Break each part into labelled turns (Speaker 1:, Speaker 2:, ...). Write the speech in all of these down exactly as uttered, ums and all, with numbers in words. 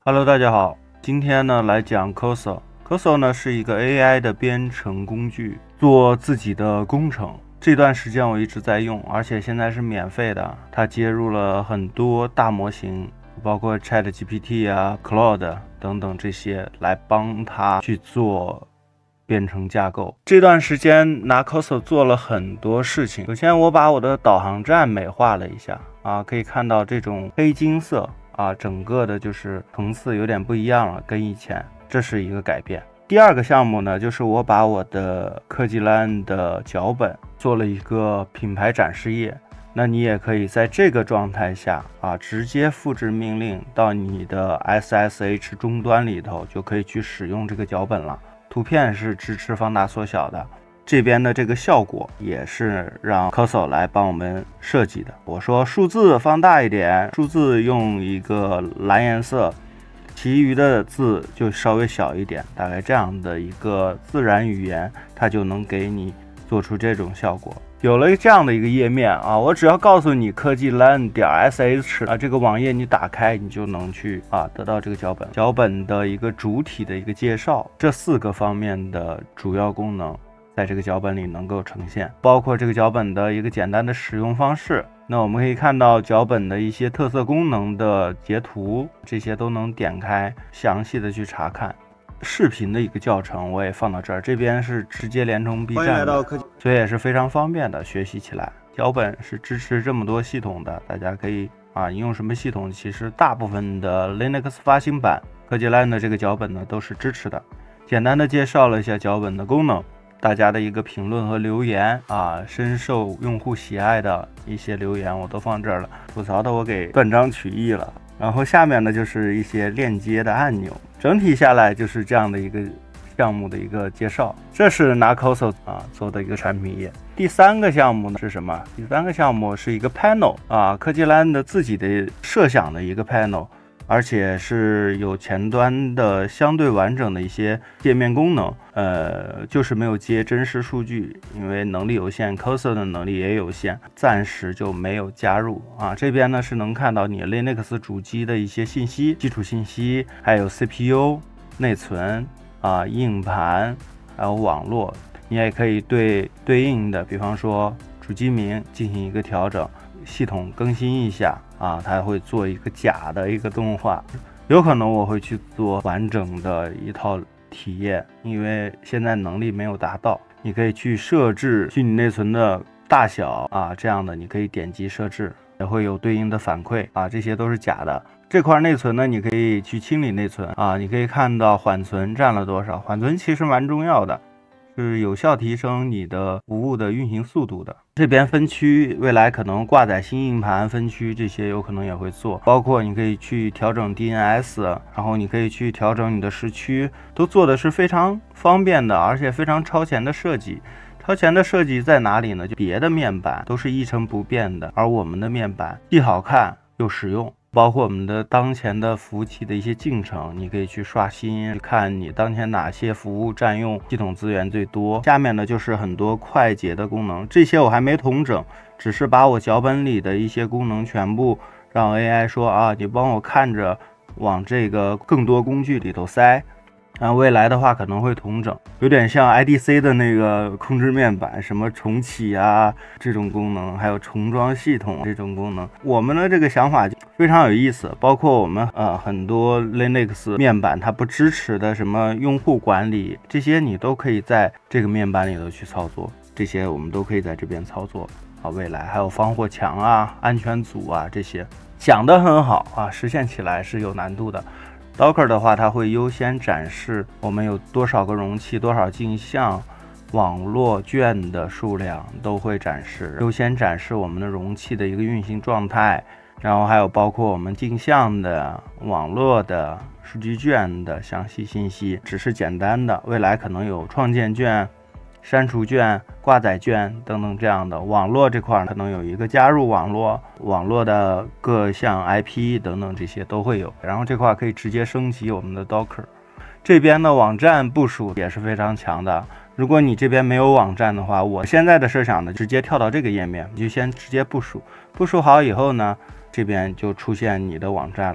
Speaker 1: Hello， 大家好，今天呢来讲 Cursor。Cursor 呢是一个 A I 的编程工具，做自己的工程。这段时间我一直在用，而且现在是免费的。它接入了很多大模型，包括 ChatGPT 啊、Claude 等等这些，来帮它去做编程架构。这段时间拿 Cursor 做了很多事情。首先，我把我的导航站美化了一下啊，可以看到这种黑金色。啊，整个的就是层次有点不一样了，跟以前，这是一个改变。第二个项目呢，就是我把我的科技 LAN 的脚本做了一个品牌展示页。那你也可以在这个状态下啊，直接复制命令到你的 S S H 终端里头，就可以去使用这个脚本了。图片是支持放大缩小的。这边的这个效果也是让 Cursor 来帮我们设计的。我说数字放大一点，数字用一个蓝颜色，其余的字就稍微小一点，大概这样的一个自然语言，它就能给你做出这种效果。有了这样的一个页面啊，我只要告诉你科技 LAN 点 S H 啊，这个网页你打开，你就能去啊得到这个脚本，脚本的一个主体的一个介绍，这四个方面的主要功能。在这个脚本里能够呈现，包括这个脚本的一个简单的使用方式。那我们可以看到脚本的一些特色功能的截图，这些都能点开详细的去查看。视频的一个教程我也放到这儿，这边是直接连成 B 站的，所以也是非常方便的学习起来。脚本是支持这么多系统的，大家可以啊，你用什么系统，其实大部分的 Linux 发行版科技 LAN 的这个脚本呢都是支持的。简单的介绍了一下脚本的功能。大家的一个评论和留言啊，深受用户喜爱的一些留言我都放这儿了，吐槽的我给断章取义了。然后下面呢就是一些链接的按钮，整体下来就是这样的一个项目的一个介绍。这是拿 Cursor 啊做的一个产品页。第三个项目呢是什么？第三个项目是一个 panel 啊，科技 LAN 的自己的设想的一个 panel。而且是有前端的相对完整的一些界面功能，呃，就是没有接真实数据，因为能力有限 ，Cursor 的能力也有限，暂时就没有加入啊。这边呢是能看到你 Linux 主机的一些信息、基础信息，还有 C P U、内存啊、硬盘，还有网络，你也可以对对应的，比方说主机名进行一个调整。系统更新一下啊，它会做一个假的一个动画，有可能我会去做完整的一套体验，因为现在能力没有达到。你可以去设置虚拟内存的大小啊，这样的你可以点击设置，也会有对应的反馈啊，这些都是假的。这块内存呢，你可以去清理内存啊，你可以看到缓存占了多少，缓存其实蛮重要的。是有效提升你的服务的运行速度的。这边分区，未来可能挂载新硬盘分区这些有可能也会做，包括你可以去调整 D N S， 然后你可以去调整你的时区，都做的是非常方便的，而且非常超前的设计。超前的设计在哪里呢？就别的面板都是一成不变的，而我们的面板既好看又实用。包括我们的当前的服务器的一些进程，你可以去刷新，看你当前哪些服务占用系统资源最多。下面呢就是很多快捷的功能，这些我还没统整，只是把我脚本里的一些功能全部让 A I 说啊，你帮我看着往这个更多工具里头塞。啊，未来的话可能会统整，有点像 I D C 的那个控制面板，什么重启啊这种功能，还有重装系统这种功能。我们的这个想法非常有意思，包括我们呃很多 Linux 面板它不支持的什么用户管理，这些你都可以在这个面板里头去操作，这些我们都可以在这边操作啊。未来还有防火墙啊、安全组啊这些，想得很好啊，实现起来是有难度的。Docker 的话，它会优先展示我们有多少个容器、多少镜像、网络卷的数量都会展示，优先展示我们的容器的一个运行状态，然后还有包括我们镜像的、网络的、数据卷的详细信息，只是简单的，未来可能有创建卷、删除卷、挂载卷等等这样的。网络这块可能有一个加入网络、网络的各项 I P 等等这些都会有。然后这块可以直接升级我们的 Docker。这边的网站部署也是非常强的。如果你这边没有网站的话，我现在的设想呢，直接跳到这个页面，你就先直接部署。部署好以后呢，这边就出现你的网站了。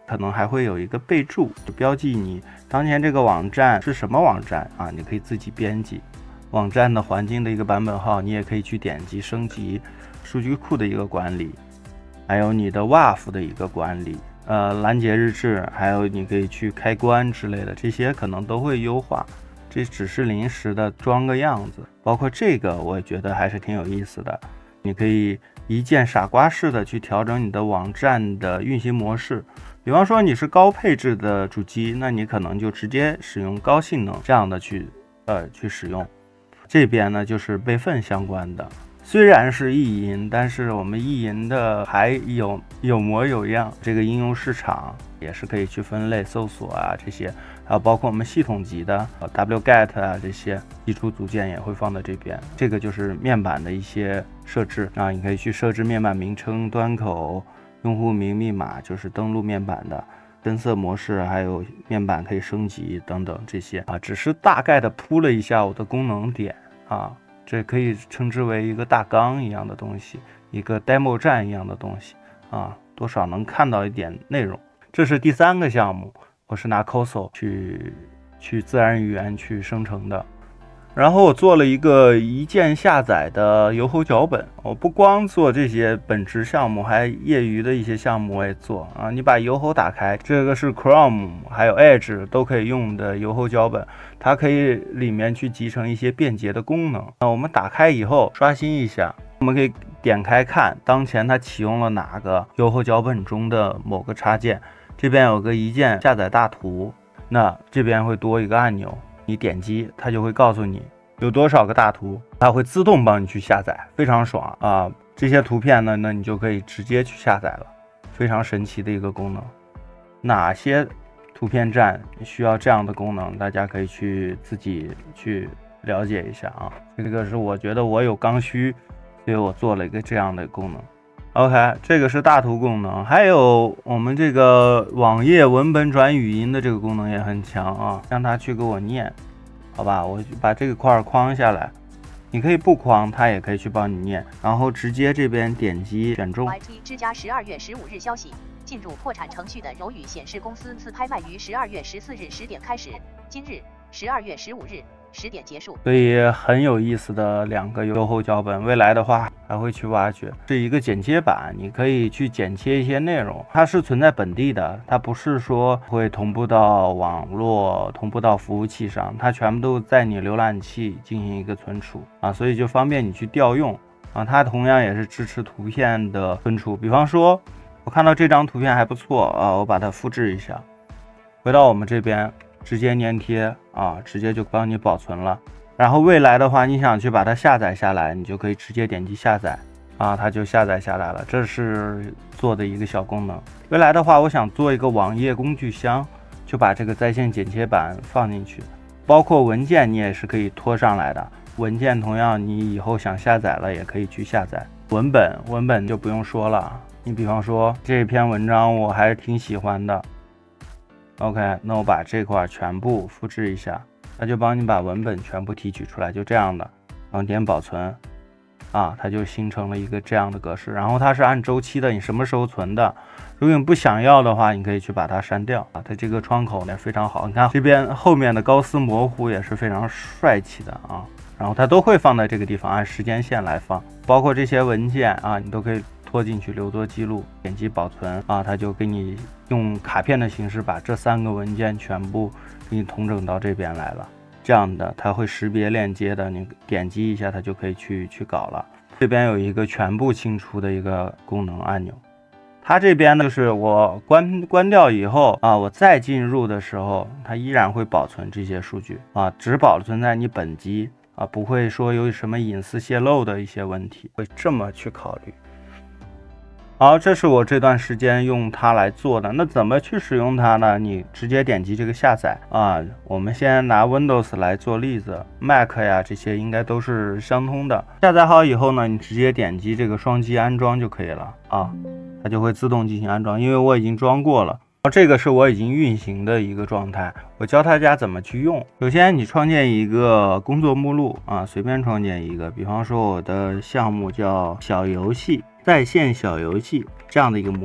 Speaker 1: 可能还会有一个备注，就标记你当前这个网站是什么网站啊，你可以自己编辑网站的环境的一个版本号，你也可以去点击升级数据库的一个管理，还有你的 W A F 的一个管理，呃，拦截日志，还有你可以去开关之类的，这些可能都会优化。这只是临时的装个样子，包括这个我觉得还是挺有意思的。你可以一键傻瓜式的去调整你的网站的运行模式，比方说你是高配置的主机，那你可能就直接使用高性能这样的去呃去使用。这边呢就是备份相关的，虽然是意淫，但是我们意淫的还有有模有样。这个应用市场也是可以去分类搜索啊，这些还有包括我们系统级的 W G E T 啊，这些基础组件也会放在这边。这个就是面板的一些设置啊，你可以去设置面板名称、端口、用户名、密码，就是登录面板的增色模式，还有面板可以升级等等这些啊，只是大概的铺了一下我的功能点啊。这可以称之为一个大纲一样的东西，一个 demo 站一样的东西啊，多少能看到一点内容。这是第三个项目，我是拿 C O S O 去去自然语言去生成的。然后我做了一个一键下载的油猴脚本，我不光做这些本职项目，还业余的一些项目我也做啊。你把油猴打开，这个是 Chrome 还有 Edge 都可以用的油猴脚本，它可以里面去集成一些便捷的功能。那我们打开以后刷新一下，我们可以点开看当前它启用了哪个油猴脚本中的某个插件。这边有个一键下载大图，那这边会多一个按钮，你点击它就会告诉你有多少个大图，它会自动帮你去下载，非常爽啊！这些图片呢，那你就可以直接去下载了，非常神奇的一个功能。哪些图片站需要这样的功能，大家可以去自己去了解一下啊。这个是我觉得我有刚需，所以我做了一个这样的功能。OK， 这个是大图功能，还有我们这个网页文本转语音的这个功能也很强啊，让它去给我念，好吧，我把这个块框下来，你可以不框，它也可以去帮你念，然后直接这边点击选中。
Speaker 2: Y T 之家十二月十五日消息，进入破产程序的柔宇显示公司自拍卖于十二月十四日十点开始，今日十二月十五日十点结束。
Speaker 1: 所以很有意思的两个优后脚本，未来的话还会去挖掘。是一个剪切板，你可以去剪切一些内容，它是存在本地的，它不是说会同步到网络、同步到服务器上，它全部都在你浏览器进行一个存储啊，所以就方便你去调用啊。它同样也是支持图片的存储，比方说我看到这张图片还不错啊，我把它复制一下，回到我们这边。直接粘贴啊，直接就帮你保存了。然后未来的话，你想去把它下载下来，你就可以直接点击下载啊，它就下载下来了。这是做的一个小功能。未来的话，我想做一个网页工具箱，就把这个在线剪切板放进去，包括文件你也是可以拖上来的。文件同样，你以后想下载了也可以去下载。文本文本就不用说了，你比方说这篇文章我还是挺喜欢的。OK， 那我把这块全部复制一下，它就帮你把文本全部提取出来，就这样的，然后点保存，啊，它就形成了一个这样的格式。然后它是按周期的，你什么时候存的？如果你不想要的话，你可以去把它删掉啊。它这个窗口呢非常好，你看这边后面的高斯模糊也是非常帅气的啊。然后它都会放在这个地方，按时间线来放，包括这些文件啊，你都可以拖进去留作记录，点击保存啊，它就给你用卡片的形式把这三个文件全部给你统整到这边来了。这样的它会识别链接的，你点击一下它就可以去去搞了。这边有一个全部清除的一个功能按钮，它这边呢就是我关关掉以后啊，我再进入的时候，它依然会保存这些数据啊，只保存在你本机啊，不会说有什么隐私泄露的一些问题，会这么去考虑。好，这是我这段时间用它来做的。那怎么去使用它呢？你直接点击这个下载啊。我们先拿 Windows 来做例子 ，Mac 呀这些应该都是相通的。下载好以后呢，你直接点击这个双击安装就可以了啊，它就会自动进行安装，因为我已经装过了。这个是我已经运行的一个状态，我教大家怎么去用。首先你创建一个工作目录啊，随便创建一个，比方说我的项目叫小游戏在线小游戏这样的一个目录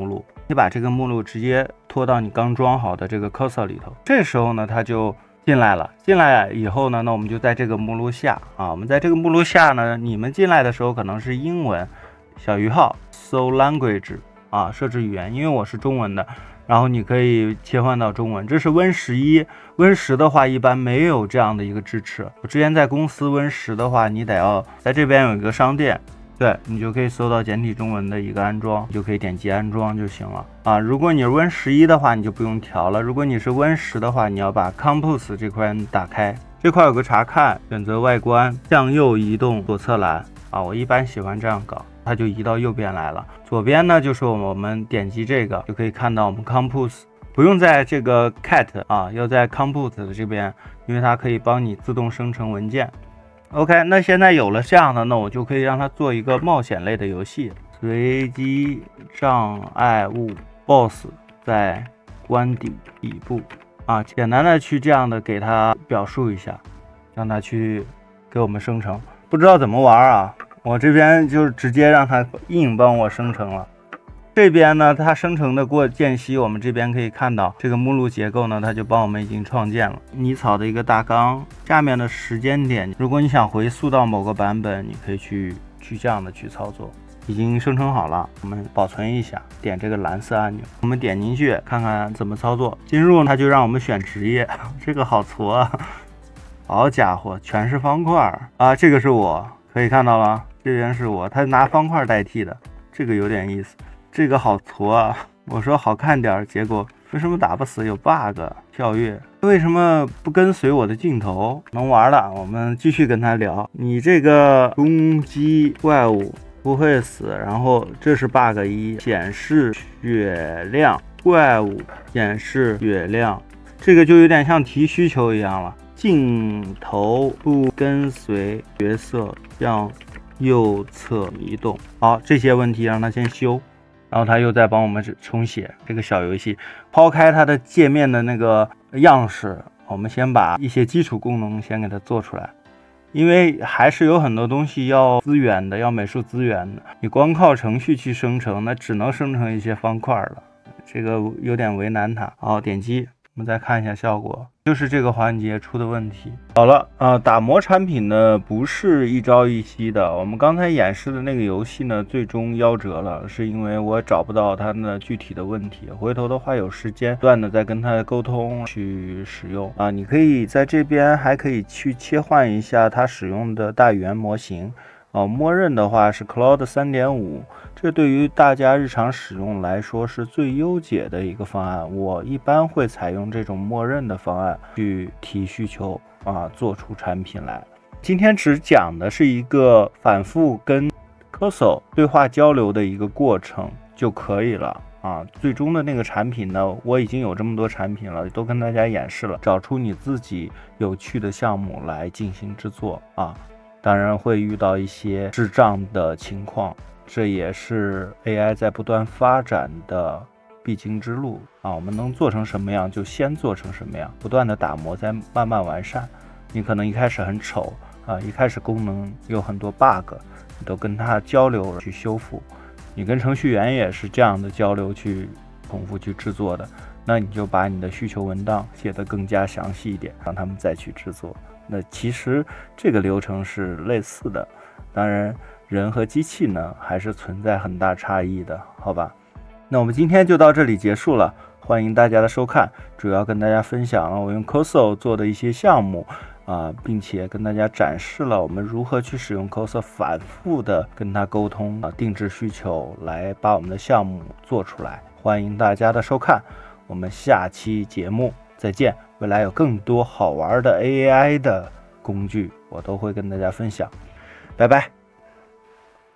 Speaker 1: 你把这个目录直接拖到你刚装好的这个 cursor 里头，这时候呢，它就进来了。进来以后呢，那我们就在这个目录下啊，我们在这个目录下呢，你们进来的时候可能是英文，小于号 so language 啊，设置语言，因为我是中文的。然后你可以切换到中文，这是 Win 十一。Win 十的话一般没有这样的一个支持。我之前在公司 Win 十的话，你得要在这边有一个商店，对你就可以搜到简体中文的一个安装，你就可以点击安装就行了啊。如果你是 Win 十一的话，你就不用调了。如果你是 Win 十的话，你要把 Compose 这块打开，这块有个查看，选择外观，向右移动左侧栏啊。我一般喜欢这样搞。它就移到右边来了，左边呢就是我们点击这个就可以看到我们 Compose， 不用在这个 Cat 啊，要在 Compose 的这边，因为它可以帮你自动生成文件。OK， 那现在有了这样的，那我就可以让它做一个冒险类的游戏，随机障碍物 Boss 在官邸底部啊，简单的去这样的给它表述一下，让它去给我们生成。不知道怎么玩啊？我这边就直接让它硬帮我生成了。这边呢，它生成的过间隙，我们这边可以看到这个目录结构呢，它就帮我们已经创建了拟草的一个大纲，下面的时间点，如果你想回溯到某个版本，你可以去去这样的去操作。已经生成好了，我们保存一下，点这个蓝色按钮，我们点进去看看怎么操作。进入它就让我们选职业，这个好挫啊！好家伙，全是方块啊！这个是我，可以看到了。这边是我，他拿方块代替的，这个有点意思。这个好挫啊！我说好看点，结果为什么打不死？有 bug， 跳跃，为什么不跟随我的镜头？能玩了，我们继续跟他聊。你这个攻击怪物不会死，然后这是 bug 一，显示血量，怪物显示血量，这个就有点像提需求一样了。镜头不跟随角色向右侧移动，好，这些问题让他先修，然后他又在帮我们重写这个小游戏。抛开它的界面的那个样式，我们先把一些基础功能先给它做出来，因为还是有很多东西要资源的，要美术资源的。你光靠程序去生成，那只能生成一些方块了，这个有点为难它。好，点击。我们再看一下效果，就是这个环节出的问题。好了，呃，打磨产品呢不是一朝一夕的。我们刚才演示的那个游戏呢，最终夭折了，是因为我找不到它的具体的问题。回头的话有时间不断的再跟它沟通去使用啊。你可以在这边还可以去切换一下它使用的大语言模型。哦，默认的话是 Claude 三点五， 这对于大家日常使用来说是最优解的一个方案。我一般会采用这种默认的方案去提需求啊，做出产品来。今天只讲的是一个反复跟 Cursor 对话交流的一个过程就可以了啊。最终的那个产品呢，我已经有这么多产品了，都跟大家演示了，找出你自己有趣的项目来进行制作啊。当然会遇到一些智障的情况，这也是 A I 在不断发展的必经之路啊。我们能做成什么样就先做成什么样，不断的打磨，再慢慢完善。你可能一开始很丑啊，一开始功能有很多 bug， 你都跟它交流去修复。你跟程序员也是这样的交流去重复去制作的，那你就把你的需求文档写得更加详细一点，让他们再去制作。那其实这个流程是类似的，当然人和机器呢还是存在很大差异的，好吧？那我们今天就到这里结束了，欢迎大家的收看，主要跟大家分享了我用 Cursor 做的一些项目啊，并且跟大家展示了我们如何去使用 Cursor 反复的跟它沟通啊，定制需求来把我们的项目做出来。欢迎大家的收看，我们下期节目再见。未来有更多好玩的 A I 的工具，我都会跟大家分享。拜拜。